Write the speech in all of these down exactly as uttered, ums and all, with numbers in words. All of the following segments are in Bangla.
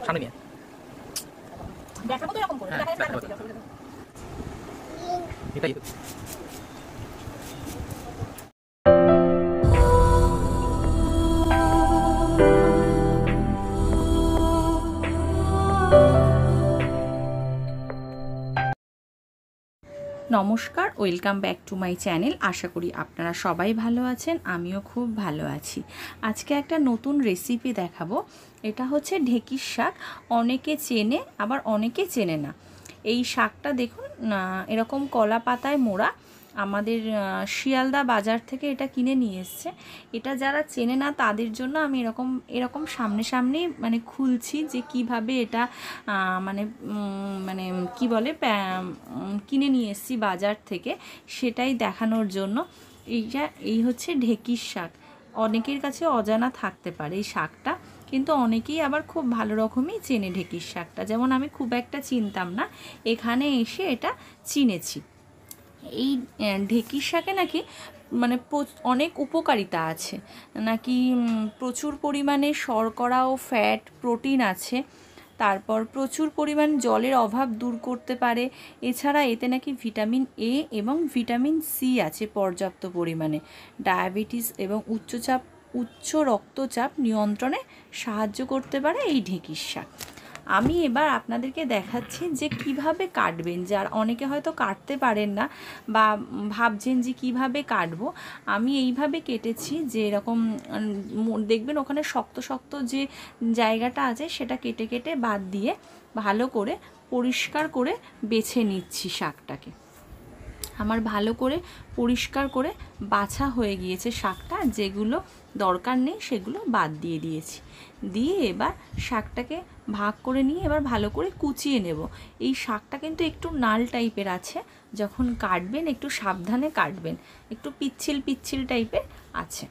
সামনে নিয়ে দেখাবো তো এরকম করে হ্যাঁ, দেখা যাচ্ছে দেখাবো। না, অসুবিধা নেই। এটাই তো। নমস্কার, welcome back to my channel. আশা করি আপনারা সবাই ভালো আছেন, আমিও খুব ভালো আছি। আজকে একটা নতুন রেসিপি দেখাবো। এটা হচ্ছে ঢেঁকির শাক। অনেকে চেনে, আবার অনেকে চেনে না। এই শাকটা দেখুন, এরকম কলা পাতায় মোড়া। আমাদের শিয়ালদা বাজার থেকে এটা কিনে নিয়ে এসছে। এটা যারা চেনে না তাদের জন্য আমি এরকম এরকম সামনে সামনে মানে খুলছি যে কিভাবে এটা মানে মানে কি বলে কিনে নিয়ে এসছি বাজার থেকে, সেটাই দেখানোর জন্য। এইটা এই হচ্ছে ঢেঁকির শাক। অনেকের কাছে অজানা থাকতে পারে এই শাকটা, কিন্তু অনেকেই আবার খুব ভালো রকমই চেনে ঢেঁকির শাকটা। যেমন আমি খুব একটা চিনতাম না, এখানে এসে এটা চিনেছি। এই ঢেঁকির শাকে নাকি মানে অনেক উপকারিতা আছে, নাকি প্রচুর পরিমাণে শর্করা ও ফ্যাট প্রোটিন আছে। তারপর প্রচুর পরিমাণ জলের অভাব দূর করতে পারে। এছাড়া এতে নাকি ভিটামিন এ এবং ভিটামিন সি আছে পর্যাপ্ত পরিমাণে। ডায়াবেটিস এবং উচ্চচাপ উচ্চ রক্তচাপ নিয়ন্ত্রণে সাহায্য করতে পারে এই ঢেঁকির শাক। আমি এবার আপনাদেরকে দেখাচ্ছি যে কিভাবে কাটবেন। যার অনেকে হয়তো কাটতে পারেন না বা ভাবছেন যে কিভাবে কাটবো, আমি এইভাবে কেটেছি। যে এরকম দেখবেন ওখানে শক্ত শক্ত যে জায়গাটা আছে সেটা কেটে কেটে বাদ দিয়ে ভালো করে পরিষ্কার করে বেছে নিচ্ছি শাকটাকে। আমার ভালো করে পরিষ্কার করে বাছা হয়ে গিয়েছে শাকটা। যেগুলো দরকার নেই সেগুলো বাদ দিয়ে দিয়েছি। দিয়ে এবার শাকটাকে ভাগ করে নিয়ে এবার ভালো করে কুচিয়ে নেব। এই শাকটা কিন্তু একটু নাল টাইপের আছে, যখন কাটবেন একটু সাবধানে কাটবেন, একটু পিচ্ছিল পিচ্ছিল টাইপের আছে।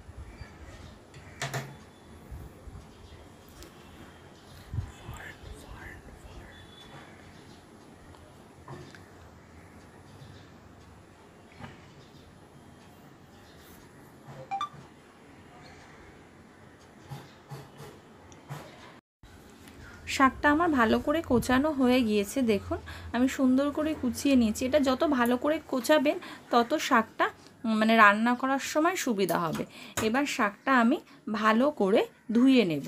শাকটা আমার ভালো করে কোচানো হয়ে গিয়েছে। দেখুন আমি সুন্দর করে কুচিয়ে নিয়েছি। এটা যত ভালো করে কোচাবেন তত শাকটা মানে রান্না করার সময় সুবিধা হবে। এবার শাকটা আমি ভালো করে ধুয়ে নেব।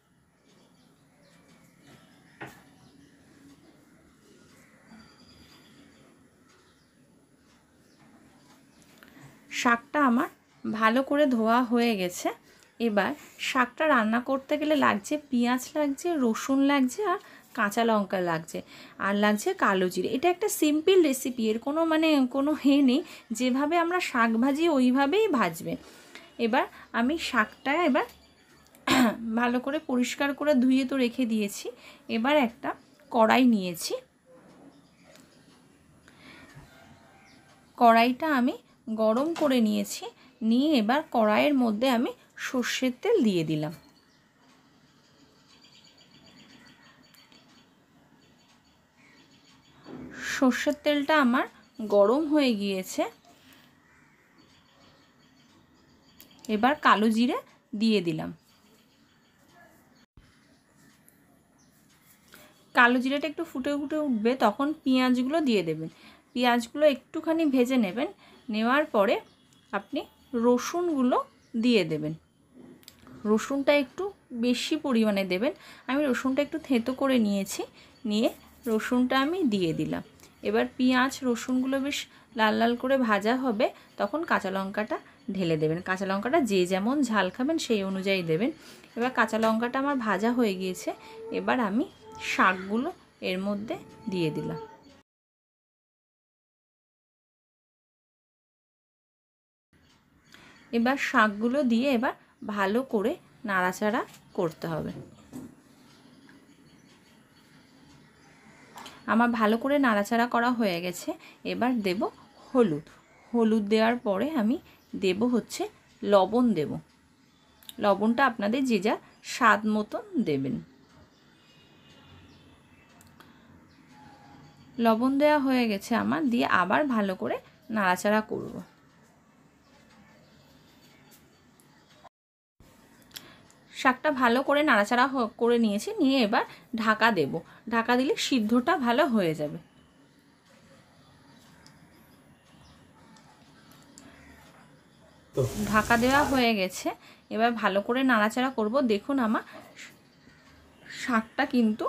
শাকটা আমার ভালো করে ধোয়া হয়ে গেছে। এবার শাকটা রান্না করতে গেলে লাগছে পেঁয়াজ, লাগছে রসুন, লাগছে আর কাঁচা লঙ্কা লাগছে, আর লাগছে কালো জিরে। এটা একটা সিম্পল রেসিপি, এর কোনো মানে কোনো হে নেই। যেভাবে আমরা শাক ভাজি ওইভাবেই ভাজবেন। এবার আমি শাকটা এবার ভালো করে পরিষ্কার করে ধুয়ে তো রেখে দিয়েছি। এবার একটা কড়াই নিয়েছি। কড়াইটা আমি গরম করে নিয়েছি। নিয়ে এবার কড়াইয়ের মধ্যে আমি সর্ষের তেল দিয়ে দিলাম। সর্ষের তেলটা আমার গরম হয়ে গিয়েছে। এবার কালো জিরে দিয়ে দিলাম। কালো জিরেটা একটু ফুটে ফুটে উঠবে, তখন পেঁয়াজগুলো দিয়ে দেবেন। পেঁয়াজগুলো একটুখানি ভেজে নেবেন। নেওয়ার পরে আপনি রসুনগুলো দিয়ে দেবেন। রসুনটা একটু বেশি পরিমাণে দেবেন। আমি রসুনটা একটু থেঁতো করে নিয়েছি, নিয়ে রসুনটা আমি দিয়ে দিলাম। এবার পেঁয়াজ রসুনগুলো বেশ লাল লাল করে ভাজা হবে, তখন কাঁচা লঙ্কাটা ঢেলে দেবেন। কাঁচা লঙ্কাটা যে যেমন ঝাল খাবেন সেই অনুযায়ী দেবেন। এবার কাঁচা লঙ্কাটা আমার ভাজা হয়ে গিয়েছে। এবার আমি শাকগুলো এর মধ্যে দিয়ে দিলাম। এবার শাকগুলো দিয়ে এবার ভালো করে নাড়াচাড়া করতে হবে। আমার ভালো করে নাড়াচাড়া করা হয়ে গেছে। এবার দেব হলুদ। হলুদ দেওয়ার পরে আমি দেব হচ্ছে লবণ দেব। লবণটা আপনাদের যে যা স্বাদ মতন দেবেন। লবণ দেওয়া হয়ে গেছে আমার, দিয়ে আবার ভালো করে নাড়াচাড়া করব। শাকটা ভালো করে নাড়াচাড়া করে নিয়েছি, নিয়ে এবার ঢাকা দেব। ঢাকা দিলে সিদ্ধটা ভালো হয়ে যাবে। ঢাকা দেওয়া হয়ে গেছে, এবার ভালো করে নাড়াচাড়া করব। দেখুন আমার শাকটা কিন্তু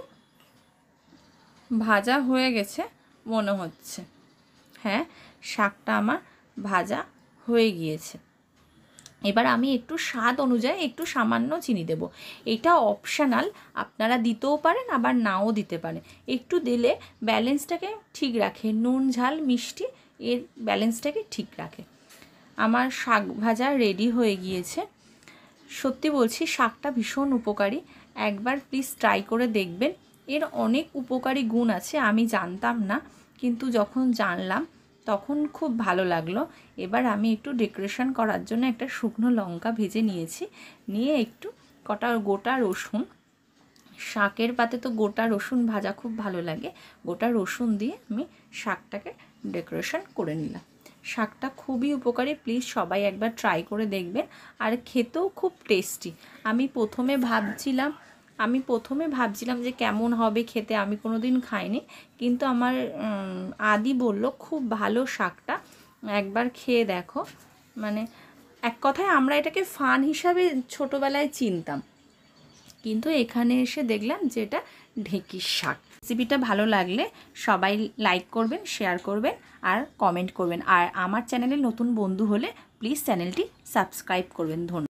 ভাজা হয়ে গেছে মনে হচ্ছে। হ্যাঁ, শাকটা আমার ভাজা হয়ে গিয়েছে। এবার আমি একটু স্বাদ অনুযায়ী একটু সামান্য চিনি দেব। এটা অপশনাল, আপনারা দিতেও পারেন আবার নাও দিতে পারেন। একটু দিলে ব্যালেন্সটাকে ঠিক রাখে, নুন ঝাল মিষ্টি এর ব্যালেন্সটাকে ঠিক রাখে। আমার শাক ভাজা রেডি হয়ে গিয়েছে। সত্যি বলছি শাকটা ভীষণ উপকারী, একবার প্লিজ ট্রাই করে দেখবেন। এর অনেক উপকারী গুণ আছে, আমি জানতাম না, কিন্তু যখন জানলাম তখন খুব ভালো লাগলো। এবার আমি একটু ডেকোরেশন করার জন্য একটা শুকনো লঙ্কা ভেজে নিয়েছি, নিয়ে একটু কটা গোটা রসুন, শাকের পাতে তো গোটা রসুন ভাজা খুব ভালো লাগে, গোটা রসুন দিয়ে আমি শাকটাকে ডেকোরেশন করে নিলাম। শাকটা খুবই উপকারী, প্লিজ সবাই একবার ট্রাই করে দেখবেন। আর খেতেও খুব টেস্টি। আমি প্রথমে ভাবছিলাম আমি প্রথমে ভাবছিলাম যে কেমন হবে খেতে, আমি কোনো দিন খাইনি, কিন্তু আমার আদি বলল খুব ভালো শাকটা, একবার খেয়ে দেখো। মানে এক কথায় আমরা এটাকে ফান হিসাবে ছোটোবেলায় চিনতাম, কিন্তু এখানে এসে দেখলাম যে এটা ঢেঁকির শাক। রেসিপিটা ভালো লাগলে সবাই লাইক করবেন, শেয়ার করবেন আর কমেন্ট করবেন। আর আমার চ্যানেলে নতুন বন্ধু হলে প্লিজ চ্যানেলটি সাবস্ক্রাইব করবেন। ধন্যবাদ।